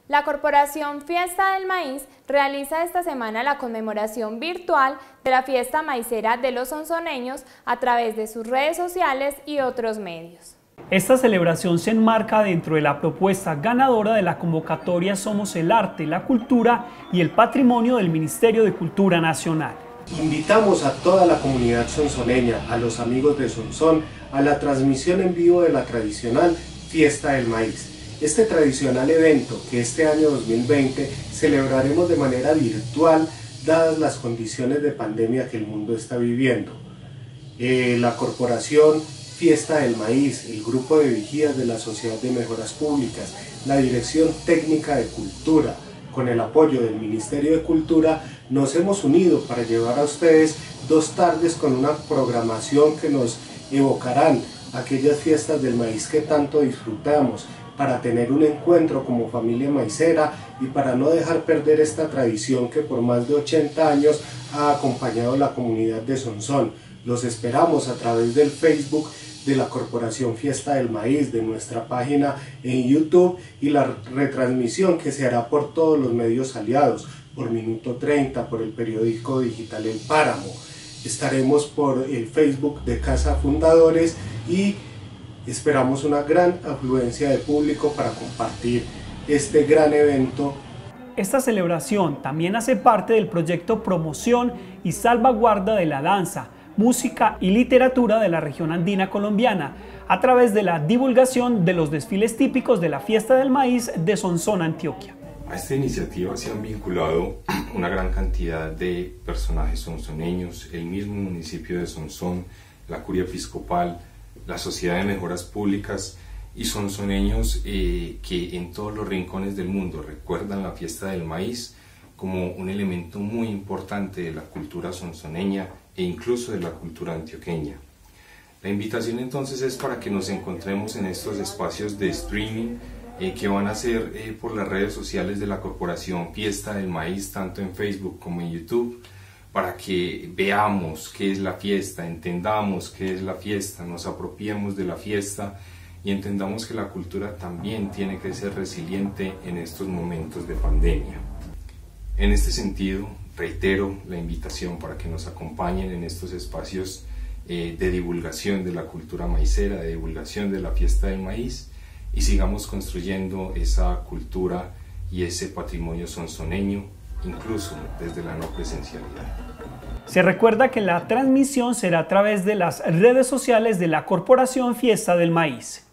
La Corporación Fiesta del Maíz realiza esta semana la conmemoración virtual de la fiesta maicera de los sonsoneños a través de sus redes sociales y otros medios. Esta celebración se enmarca dentro de la propuesta ganadora de la convocatoria Somos el Arte, la Cultura y el Patrimonio del Ministerio de Cultura Nacional. Invitamos a toda la comunidad sonsoneña, a los amigos de Sonsón, a la transmisión en vivo de la tradicional Fiesta del Maíz. Este tradicional evento que este año 2020 celebraremos de manera virtual dadas las condiciones de pandemia que el mundo está viviendo. La Corporación Fiesta del Maíz, el Grupo de Vigías de la Sociedad de Mejoras Públicas, la Dirección Técnica de Cultura, con el apoyo del Ministerio de Cultura, nos hemos unido para llevar a ustedes 2 tardes con una programación que nos evocarán aquellas fiestas del maíz que tanto disfrutamos, para tener un encuentro como familia maicera y para no dejar perder esta tradición que por más de 80 años ha acompañado la comunidad de Sonsón. Los esperamos a través del Facebook de la Corporación Fiesta del Maíz, de nuestra página en YouTube y la retransmisión que se hará por todos los medios aliados, por Minuto 30, por el periódico digital El Páramo. Estaremos por el Facebook de Casa Fundadores y esperamos una gran afluencia de público para compartir este gran evento. Esta celebración también hace parte del proyecto Promoción y Salvaguarda de la Danza, Música y Literatura de la región andina colombiana, a través de la divulgación de los desfiles típicos de la Fiesta del Maíz de Sonsón, Antioquia. A esta iniciativa se han vinculado una gran cantidad de personajes sonsoneños, el mismo municipio de Sonsón, la Curia Episcopal, la Sociedad de Mejoras Públicas y sonsoneños que en todos los rincones del mundo recuerdan la Fiesta del Maíz como un elemento muy importante de la cultura sonsoneña e incluso de la cultura antioqueña. La invitación entonces es para que nos encontremos en estos espacios de streaming que van a ser por las redes sociales de la Corporación Fiesta del Maíz, tanto en Facebook como en YouTube, para que veamos qué es la fiesta, entendamos qué es la fiesta, nos apropiemos de la fiesta y entendamos que la cultura también tiene que ser resiliente en estos momentos de pandemia. En este sentido, reitero la invitación para que nos acompañen en estos espacios de divulgación de la cultura maicera, de divulgación de la Fiesta del Maíz y sigamos construyendo esa cultura y ese patrimonio sonsoneño, incluso desde la no presencialidad. Se recuerda que la transmisión será a través de las redes sociales de la Corporación Fiesta del Maíz.